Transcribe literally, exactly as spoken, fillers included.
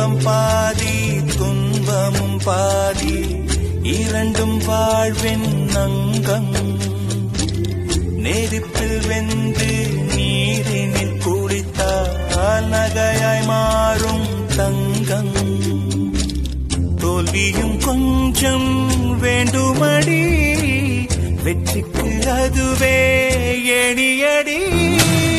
இன்பம் பாதி துன்பமும் பாதி இரண்டும் வாழ்வின் அங்கம் நெருப்பில் வெந்து நீரினில் குளித்தால் நகையாய் மாறும் தங்கம் தோல்வியும் கொஞ்சம் வேண்டுமடி வெற்றிக்கு அதுவே எணியடி